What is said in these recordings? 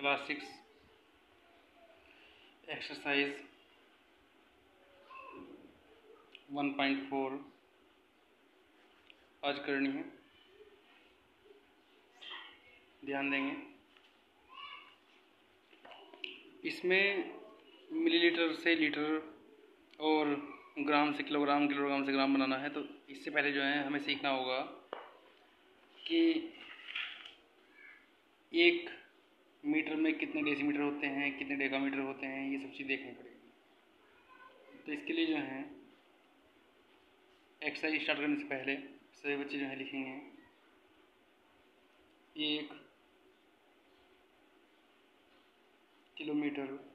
Class 6 exercise 1.4 आज करनी है। ध्यान देंगे। इसमें मिलीलीटर से लीटर और ग्राम से किलोग्राम, किलोग्राम से ग्राम बनाना है। तो इससे पहले जो है हमें सीखना होगा कि 1 मीटर में कितने डेसीमीटर होते हैं, कितने डेकामीटर होते हैं, ये सब चीज़ देखनी पड़ेगी। तो इसके लिए जो है एक्सरसाइज स्टार्ट करने से पहले सभी बच्चे जो है लिखेंगे 1 किलोमीटर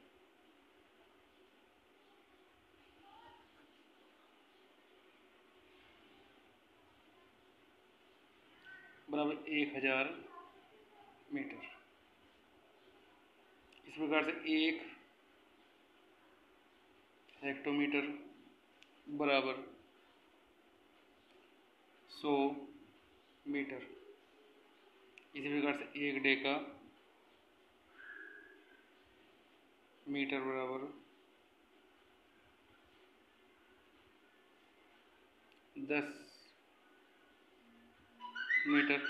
बराबर 1000 मीटर। इस प्रकार से 1 हेक्टोमीटर बराबर 100 मीटर। इसी प्रकार से 1 डेका मीटर बराबर 10 मीटर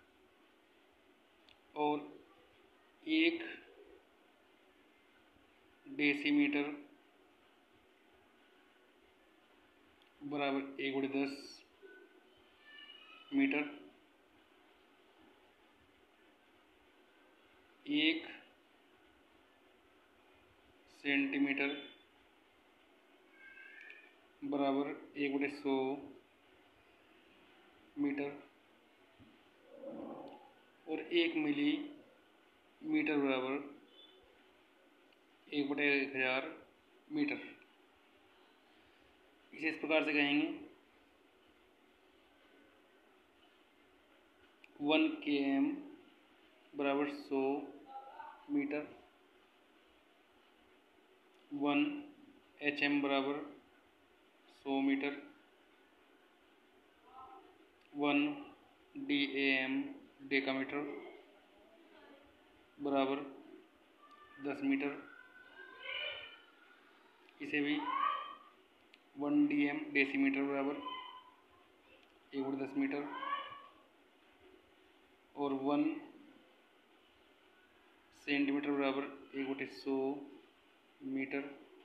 और 1 डेसीमीटर बराबर 1/10 मीटर। 1 सेंटीमीटर बराबर 1/100 मीटर और 1 मिलीमीटर बराबर 1/1000 मीटर। इसे इस प्रकार से कहेंगे 1 km बराबर 100 मीटर, 1 hm बराबर 100 मीटर, 1 DAM डेकामीटर बराबर 10 मीटर। इसे भी 1 DM डेसीमीटर बराबर 1/10 मीटर और 1 सेंटीमीटर बराबर 1/100 मीटर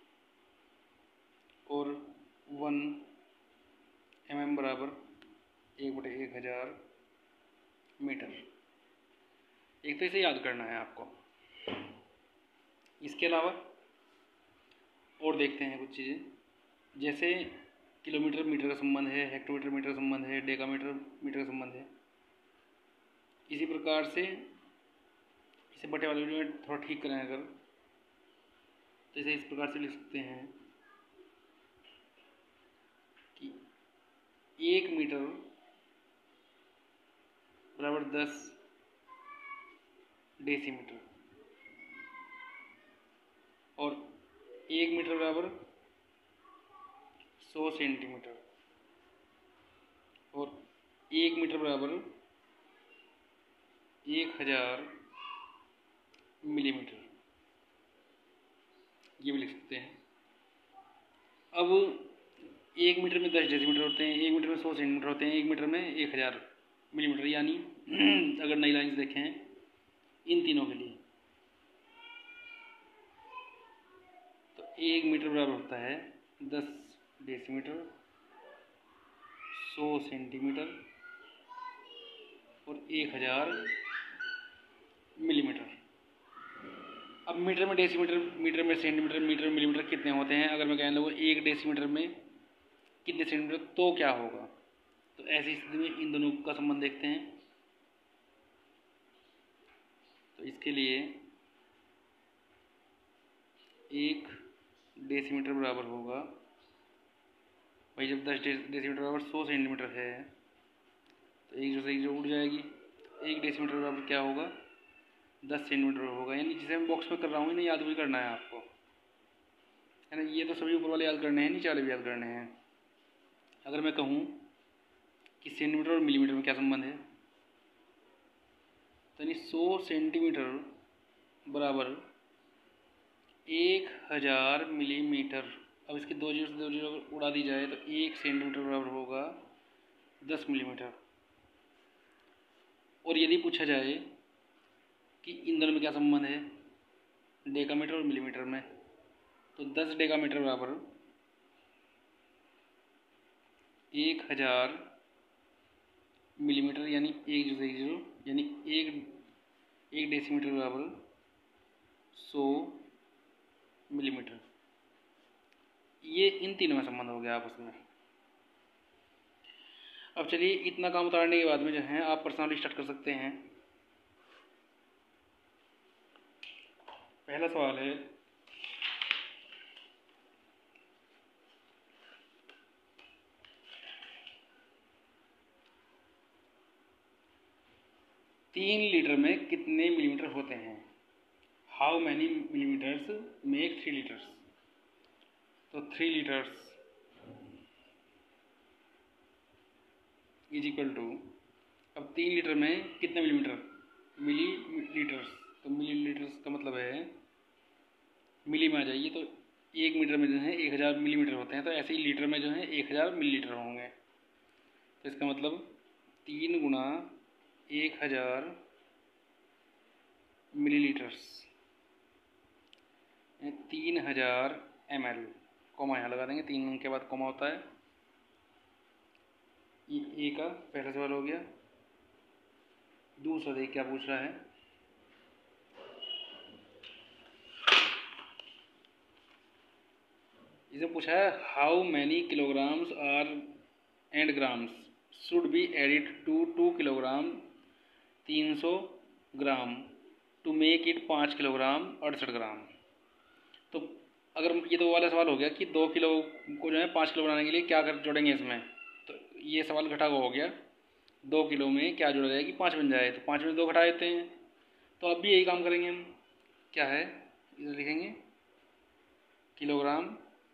और 1 mm बराबर 1/1000 मीटर। एक तो इसे याद करना है आपको। इसके अलावा और देखते हैं कुछ चीज़ें, जैसे किलोमीटर मीटर का संबंध है, हेक्टोमीटर मीटर का संबंध है, डेकामीटर मीटर का संबंध है। इसी प्रकार से इसे बटे वाले में थोड़ा ठीक करें अगर, तो इसे इस प्रकार से लिख सकते हैं कि 1 मीटर बराबर 10 डेसीमीटर और 1 मीटर बराबर 100 सेंटीमीटर और 1 मीटर बराबर 1000 मिलीमीटर, ये भी लिख सकते हैं। अब 1 मीटर में 10 डेसीमीटर होते हैं, 1 मीटर में 100 सेंटीमीटर होते हैं, 1 मीटर में 1000 मिलीमीटर। यानी अगर नई लाइन देखें इन तीनों के लिए तो 1 मीटर बराबर होता है 10 डेसीमीटर, 100 सेंटीमीटर और 1000 मिलीमीटर। अब मीटर में डेसीमीटर, मीटर में सेंटीमीटर, मीटर में मिलीमीटर कितने होते हैं? अगर मैं कहने लगूँ 1 डेसीमीटर में कितने सेंटीमीटर, तो क्या होगा? तो ऐसी स्थिति में इन दोनों का संबंध देखते हैं। तो इसके लिए 1 डेसीमीटर बराबर होगा भाई, जब 10 डेसीमीटर बराबर 100 सेंटीमीटर है तो एक जो उड़ जाएगी। 1 डेसीमीटर बराबर क्या होगा? 10 सेंटीमीटर होगा। यानी जिसे मैं बॉक्स में कर रहा हूँ इन्हें याद भी करना है आपको, है ना। ये तो सभी ऊपर वाले याद करने हैं, नीचे वाले भी याद करने हैं। अगर मैं कहूँ कि सेंटीमीटर और मिलीमीटर में क्या संबंध है, तो यानी 100 सेंटीमीटर बराबर 1000 मिलीमीटर। अब इसके दो जीरो से दो जीरो उड़ा दी जाए तो 1 सेंटीमीटर बराबर होगा 10 मिलीमीटर। और यदि पूछा जाए कि इन दोनों में क्या संबंध है, डेकामीटर और मिलीमीटर में, तो 10 डेकामीटर बराबर 1000 मिलीमीटर यानी 1 यानी एक डेसीमीटर बराबर 100 मिलीमीटर। ये इन तीनों में संबंध हो गया आपस में। अब चलिए इतना काम उतारने के बाद में जो है आप पर्सनली स्टार्ट कर सकते हैं। पहला सवाल है, तीन लीटर में कितने मिलीमीटर होते हैं? How many millimetres make 3 litres? तो 3 लीटर्स इज इक्वल टू, अब 3 लीटर में कितने मिलीमीटर? मिलीलीटर्स। तो मिलीलीटर्स का मतलब है मिली में आ जाइए, तो 1 मीटर में जो है 1000 मिलीमीटर होते हैं, तो ऐसे ही लीटर में जो है 1000 मिलीलीटर होंगे। तो इसका मतलब 3 गुना 1000 मिलीलीटर्स 3000 ml। कॉमा यहाँ लगा देंगे, 3 के बाद कॉमा होता है। ये ए का पहला सवाल हो गया। दूसरा देखिए क्या पूछ रहा है। इसे पूछा है how many kilograms are and grams should be added to 2 kilogram 300 gram to make it 5 kilogram 68 gram. तो अगर ये तो वाला सवाल हो गया कि 2 किलो को जो है 5 किलो बनाने के लिए क्या कर जोड़ेंगे इसमें, तो ये सवाल घटा हुआ हो गया। 2 किलो में क्या जोड़ा जाए कि 5 बन जाए, तो 5 में 2 घटा देते हैं। तो अब भी यही काम करेंगे हम। क्या है, इधर लिखेंगे किलोग्राम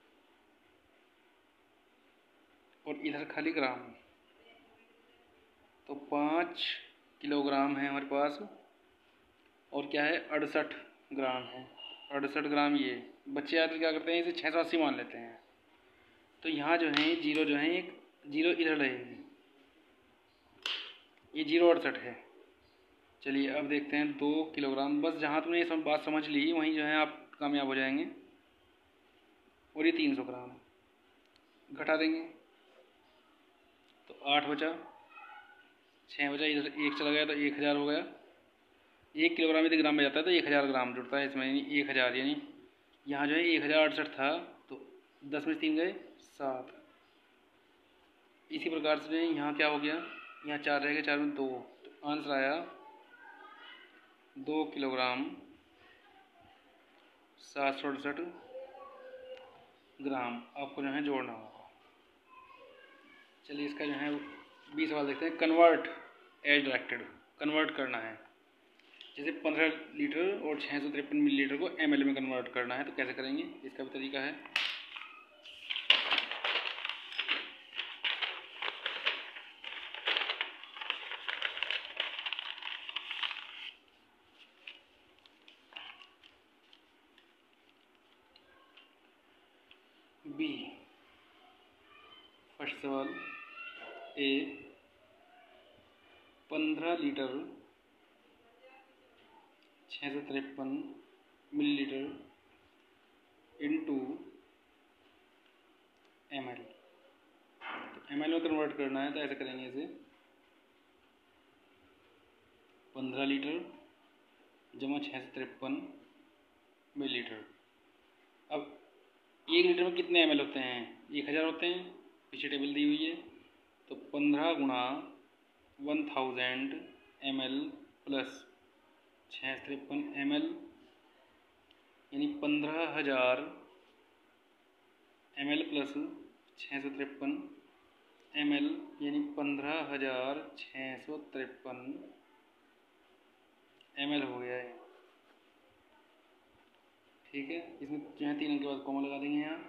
और इधर खाली ग्राम। तो 5 किलोग्राम है हमारे पास और क्या है 68 ग्राम है। 68 ग्राम ये बच्चे याद क्या करते हैं, इसे 680 मान लेते हैं। तो यहाँ जो है जीरो जो है एक जीरो इधर रहेगी, ये 068 है। चलिए अब देखते हैं 2 किलोग्राम। बस जहाँ तुमने ये बात समझ ली वहीं जो है आप कामयाब हो जाएंगे। और ये 300 ग्राम घटा देंगे तो 8 बचा, 6 बचा, इधर 1 चला गया तो 1000 हो गया। 1 किलोग्राम यदि ग्राम में जाता है तो 1000 ग्राम जुड़ता है इसमें, यानी 1000, यानी यहाँ जो है 1068 था तो 10 में 3 गए 7। इसी प्रकार से यहाँ क्या हो गया, यहाँ 4 रह गए, 4 में 2, तो आंसर आया 2 किलोग्राम 768 ग्राम आपको जो है जोड़ना होगा। चलिए इसका जो है 20 सवाल देखते हैं। कन्वर्ट एज डायरेक्टेड, कन्वर्ट करना है। जैसे 15 लीटर और 653 मिलीलीटर को ml में कन्वर्ट करना है, तो कैसे करेंगे, इसका भी तरीका है। बी फर्स्ट सवाल, A 15 litre 653 millilitre into ml। तो ml में कन्वर्ट करना है तो ऐसे करेंगे, इसे 15 लीटर जमा 653 मिलीलीटर। अब 1 लीटर में कितने ml होते हैं, 1000 होते हैं, पीछे टेबल दी हुई है। तो 15 गुणा 1000 ml प्लस 653 ml यानी 15000 ml प्लस 653 ml यानी 15653 ml हो गया है। ठीक है, इसमें जो है 3 अंक के बाद कॉमा लगा देंगे यहाँ।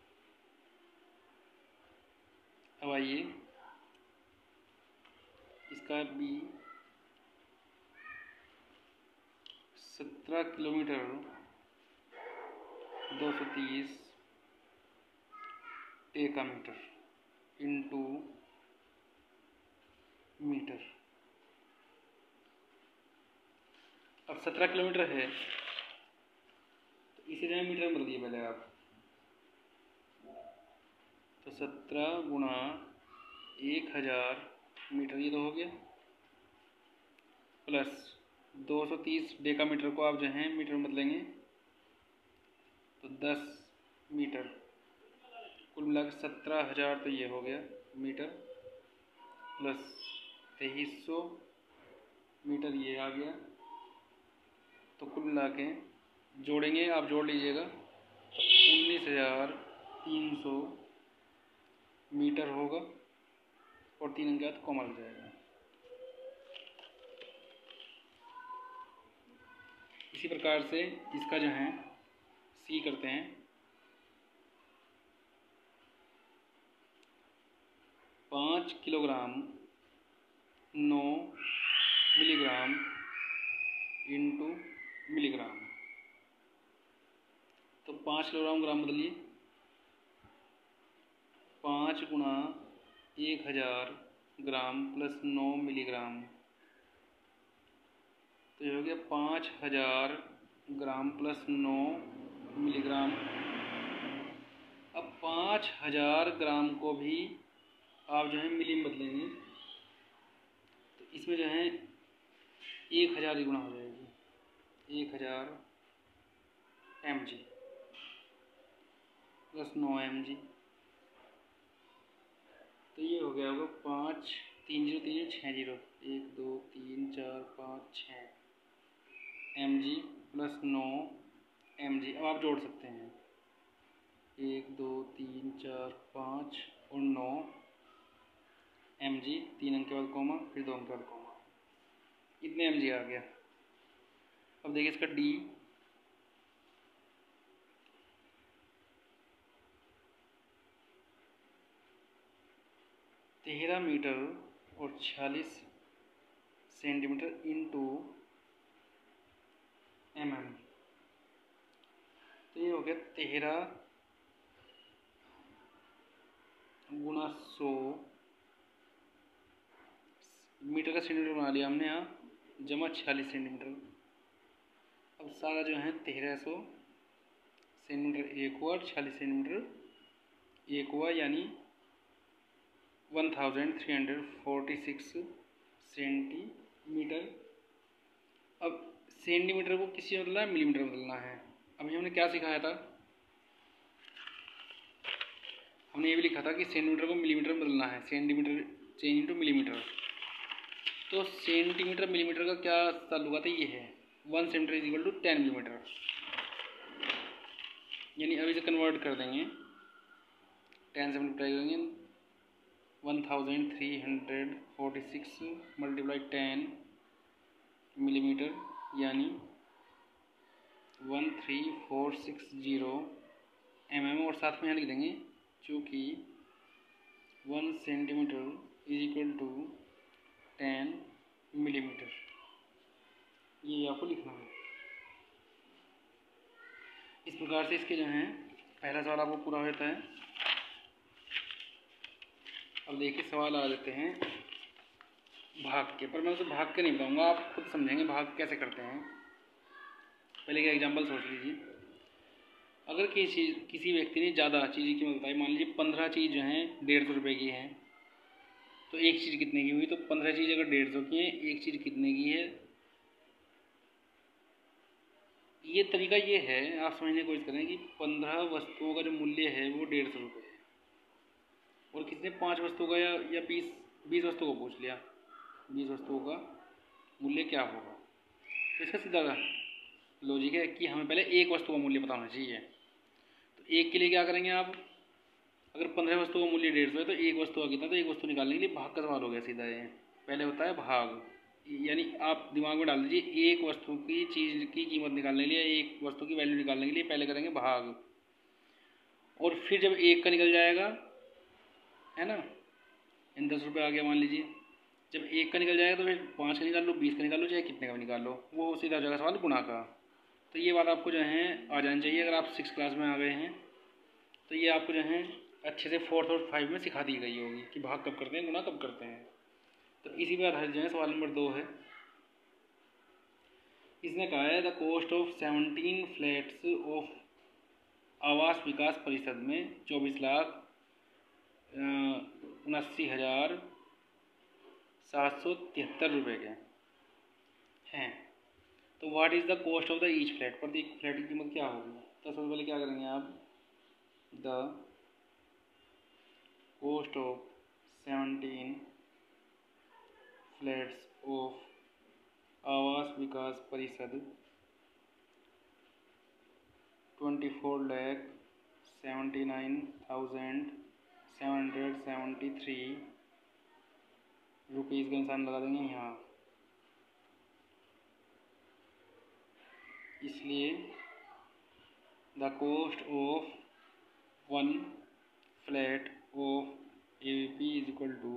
अब आइए इसका B 17 kilometre 230 decametre into metre. अब 17 किलोमीटर है तो इसे जो है मीटर में बदलिए पहले आप। तो 17 गुणा 1000 मीटर ये तो हो गया, प्लस 230 डेकामीटर को आप जो है मीटर में बदलेंगे तो 10 मीटर, कुल मिलाकर 17,000 तो ये हो गया मीटर, प्लस 2300 मीटर ये आ गया। तो कुल मिला के जोड़ेंगे, आप जोड़ लीजिएगा तो 19,300 मीटर होगा और 3 अंक बाद कॉमा लग जाएगा। इसी प्रकार से इसका जो है सी करते हैं। 5 किलोग्राम 9 मिलीग्राम इंटू मिलीग्राम। तो 5 किलोग्राम ग्राम बदलिए, 5 गुणा 1000 ग्राम प्लस 9 मिलीग्राम, तो ये हो गया 5000 ग्राम प्लस 9 मिलीग्राम। अब 5000 ग्राम को भी आप जो है मिली में बदलेंगे तो इसमें जो है 1000 ही गुणा हो जाएगी, 1000 mg प्लस 9 mg। तो ये हो गया होगा 5 3 0 3 6 0 1 2 3 4 5 6 mg प्लस 9 mg। अब आप जोड़ सकते हैं 1 2 3 4 5 और 9 mg, 3 अंक के बाद कॉमा, फिर 2 अंक के बाद कॉमा, इतने mg आ गया। अब देखिए इसका d 13 मीटर और 46 सेंटीमीटर इंटू mm। तो ये हो गया 13 गुणा 100 मीटर का सेंटीमीटर बना लिया हमने यहाँ, जमा 46 सेंटीमीटर। अब सारा जो है 1300 सेंटीमीटर एक हुआ और 46 सेंटीमीटर एक हुआ, यानी 1346 सेंटीमीटर। अब सेंटीमीटर को किसी में बदलना है, मिलीमीटर में बदलना है। अभी हमने क्या सिखाया था, हमने ये भी लिखा था कि सेंटीमीटर को मिलीमीटर में बदलना है, सेंटीमीटर चेंज इंटू मिलीमीटर। तो सेंटीमीटर मिलीमीटर का क्या ताल्लुक है, ये है 1 centimetre is equal to 10 millimetre, यानी अभी से कन्वर्ट कर देंगे, 10 से मल्टीप्लाई करेंगे 1346 मल्टीप्लाई 10 मिलीमीटर, यानी 13460 mm, और साथ में यहाँ लिख देंगे चूँकि 1 centimetre is equal to 10 millimetre, ये आपको लिखना है। इस प्रकार से इसके जो हैं पहला सवाल आपको पूरा हो जाता है। अब देखिए सवाल आ जाते हैं भाग के, पर मैं उसे भाग के नहीं बताऊंगा, आप खुद समझेंगे भाग कैसे करते हैं। पहले का एग्जांपल सोच लीजिए, अगर किसी व्यक्ति ने ज़्यादा चीज़ की कीमत बताई, मान लीजिए 15 चीज़ जो हैं 150 रुपये की हैं, तो एक चीज़ कितने की हुई, तो 15 चीज़ अगर 150 की है, एक चीज़ कितने की है। ये तरीका ये है, आप समझने की कोशिश करें कि 15 वस्तुओं का जो मूल्य है वो 150 रुपये है, और किसने 5 वस्तुओं का या 20 वस्तुओं को पूछ लिया, 20 वस्तुओं का मूल्य क्या होगा। तो इसका सीधा लॉजिक है कि हमें पहले एक वस्तु का मूल्य पता होना चाहिए। तो एक के लिए क्या करेंगे आप, अगर 15 वस्तुओं का मूल्य 150 है तो एक वस्तु का कितना, तो एक वस्तु निकालने के लिए भाग का सवाल हो गया सीधा। ये पहले होता है भाग, यानी आप दिमाग में डाल दीजिए एक वस्तु की चीज़ की कीमत निकालने के लिए, एक वस्तु की वैल्यू निकालने के लिए पहले करेंगे भाग, और फिर जब एक का निकल जाएगा, है ना, इन 10 रुपये आ गया मान लीजिए, जब 1 का निकल जाएगा तो फिर 5 का निकाल लो, 20 का निकाल लो, चाहे कितने का भी निकाल लो, वो सीधा हो जाएगा सवाल गुणा का। तो ये बात आपको जो है आ जानी चाहिए। अगर आप 6 क्लास में आ गए हैं तो ये आपको जो है अच्छे से 4th और 5 में सिखा दी गई होगी कि भाग कब करते हैं, गुणा कब करते हैं। तो इसी पर आधारित जो है सवाल नंबर 2 है। इसने कहा है the cost of 17 flats of Awas Vikas Parishad में 24,79,773 रुपये के हैं। तो what is the cost of the each flat, प्रत्येक फ्लैट की कीमत क्या होगी। तो सबसे पहले क्या करेंगे आप, the cost of 17 flats of Awas Vikas परिषद 24,79,773 रुपीज़ का निशान लगा देंगे यहाँ। इसलिए the cost of 1 flat of AVP is equal to,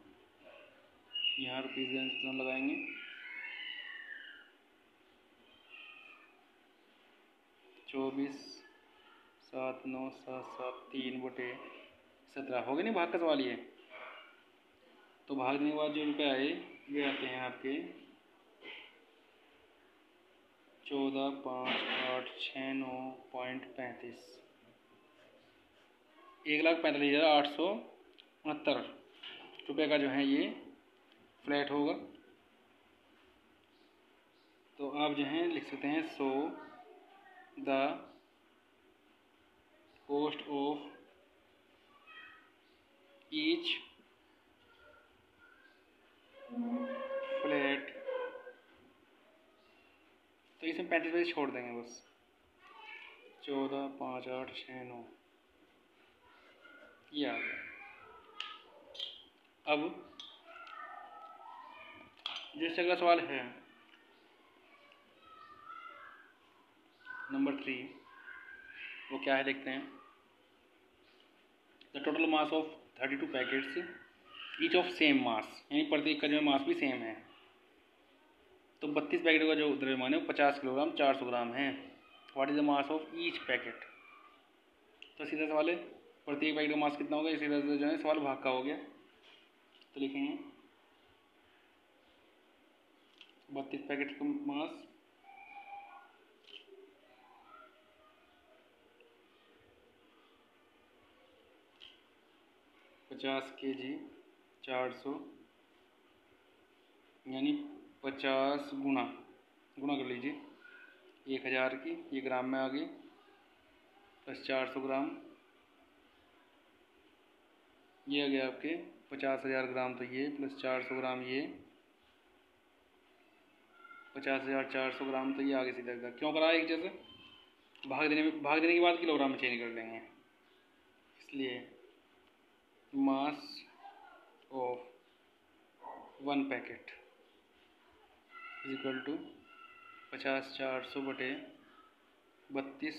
यहाँ रुपीज़ का निशान लगाएंगे, 24,79,773/17 हो गया नहीं भाग का सवाल ये। तो भाग देने के बाद जो रुपये आए वे आते हैं आपके 14,5,869.35, 1,45,869 रुपये का जो है ये फ्लैट होगा। तो आप जो है लिख सकते हैं so the cost of each flat, तो इसमें 35 बजे छोड़ देंगे बस, 14,5,869 ये आ गया। अब जो इससे अगला सवाल है नंबर 3, वो क्या है देखते हैं। The total mass of 32 packets each of same mass, यानी प्रत्येक का जो मास भी सेम है। तो 32 पैकेट का जो द्रव्यमान है वो 50 किलोग्राम 400 ग्राम है। What is the mass of each packet. तो सीधा सवाल है प्रत्येक पैकेट का मास कितना होगा, इसी तरह से जो है सवाल भाग का हो गया। तो लिखेंगे 32 पैकेट का मास 50 kg 400, यानी 50 गुना कर लीजिए 1000 की, ये ग्राम में आ गई, प्लस 400 ग्राम, ये आ गया आपके 50,000 ग्राम। तो ये प्लस 400 ग्राम, ये 50,400 ग्राम, तो ये आगे सीधा सीधा क्यों करा एक जैसे, भाग देने के बाद किलोग्राम में चेंज कर देंगे। इसलिए mass of 1 packet is equal to 50,400/32,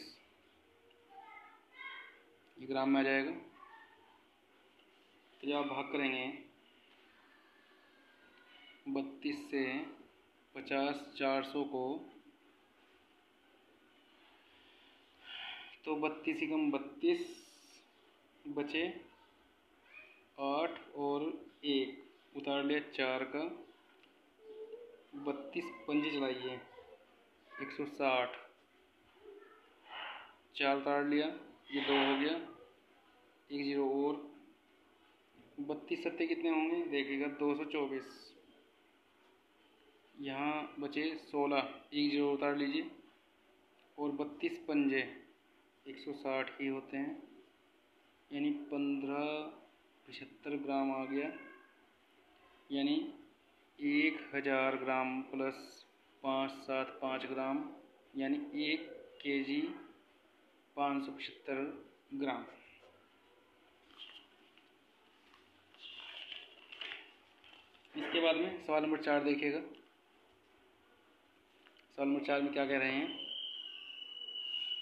ये ग्राम में आ जाएगा। तो जब आप भाग करेंगे 32 से 50,400 को, तो 32 ही कम 32 बचे 8 और 1 उतार लिया 4 का, 32 पंजे चलाइए 160, 4 उतार लिया, ये 2 हो गया, 1 0 और 32 सत्ते कितने होंगे देखिएगा 224, यहाँ बचे 16, 1 0 उतार लीजिए, और 32 पंजे 160 ही होते हैं, यानी 1575 ग्राम आ गया, यानी 1000 ग्राम प्लस 575 ग्राम, यानी 1 kg 575 ग्राम। इसके बाद में सवाल नंबर 4 देखिएगा। सवाल नंबर 4 में क्या कह रहे हैं,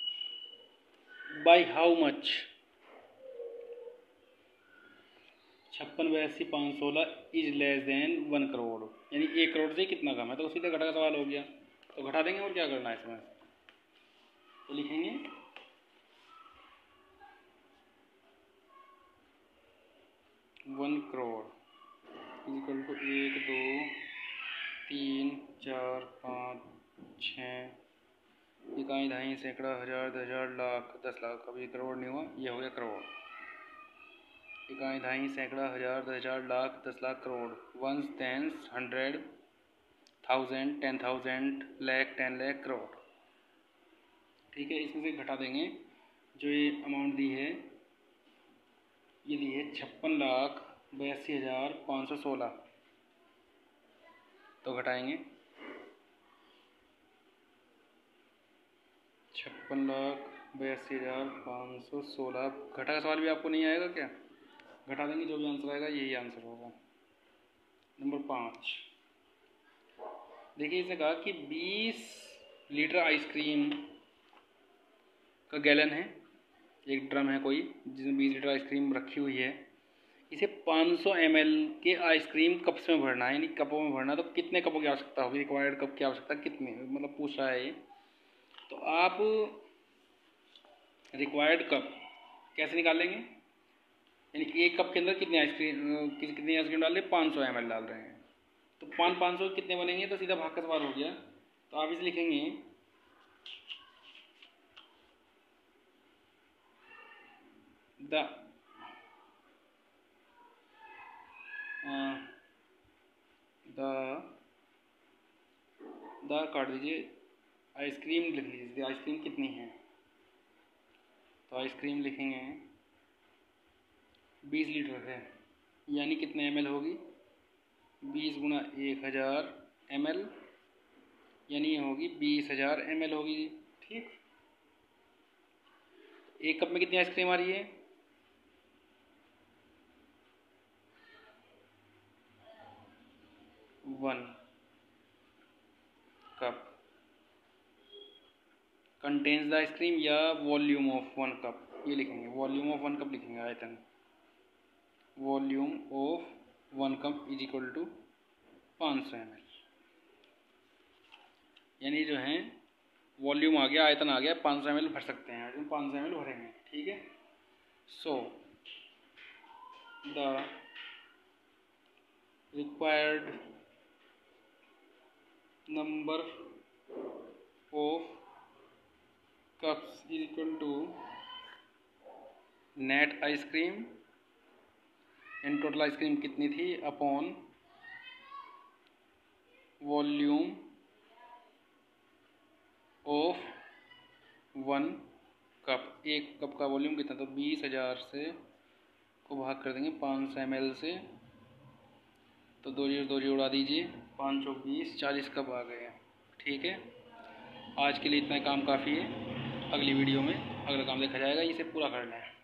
by how much 56/80/516 is less than 1 crore, यानी 1 करोड़ से कितना कम है, तो सीधा घटा का सवाल हो गया। तो घटा देंगे, और क्या करना है इसमें, तो लिखेंगे 1 करोड़ इक्वल टू 1 2 3 4 5 6 इकाई दहाई सैकड़ा हज़ार 10,000 लाख 10 लाख, अभी करोड़ नहीं हुआ, ये हो गया करोड़। इकाई दहाई सैकड़ा हज़ार 10,000 लाख 10 लाख करोड़, वंस टेंस 100 1000 10,000 लाख 10 लाख करोड़। ठीक है, इसमें से घटा देंगे जो ये अमाउंट दी है, ये दी है 56,82,516, तो घटाएंगे 56,82,516। घटा का सवाल भी आपको नहीं आएगा क्या, घटा देंगे, जो भी आंसर आएगा यही आंसर होगा। नंबर 5, देखिए इसने कहा कि 20 लीटर आइसक्रीम का गैलन है, एक ड्रम है कोई जिसमें 20 लीटर आइसक्रीम रखी हुई है, इसे 500 ml के आइसक्रीम कप्स में भरना है, यानी कपों में भरना है, तो कितने कपों की आवश्यकता होगी, रिक्वायर्ड कप की आवश्यकता कितनी, मतलब पूछ रहा है ये। तो आप रिक्वायर्ड कप कैसे निकाल लेंगे, यानी एक कप के अंदर कितनी आइसक्रीम डाल रहे हैं, 500 ml डाल रहे हैं, तो 500 कितने बनेंगे, तो सीधा भाग का सवाल हो गया। तो आप इसे लिखेंगे द काट दीजिए, आइसक्रीम लिख लीजिए, आइसक्रीम कितनी है, तो आइसक्रीम लिखेंगे 20 लीटर है, यानी कितने ml होगी, 20 गुणा 1000 ml, यानी ये होगी 20,000 ml होगी जी। ठीक, एक कप में कितनी आइसक्रीम आ रही है, 1 कप कंटेन्स द आइसक्रीम, या वॉल्यूम ऑफ 1 कप, ये लिखेंगे वॉल्यूम ऑफ 1 कप लिखेंगे, आयतन volume of 1 cup is equal to 500 ml, यानी जो है वॉल्यूम आ गया, आयतन आ गया, 500 ml भर सकते हैं, हम 500 ml भरेंगे। ठीक है, so the required number of cups is equal to net ice cream, in total ice cream कितनी थी, अपॉन वॉल्यूम ऑफ 1 कप, एक कप का वॉल्यूम कितना, तो 20,000 से को भाग कर देंगे 500 ml से, तो 2 जीरो उड़ा दीजिए, 5 चौक 20, 40 कप आ गए। ठीक है, आज के लिए इतना काम काफ़ी है, अगली वीडियो में अगला काम देखा जाएगा, इसे पूरा करना है।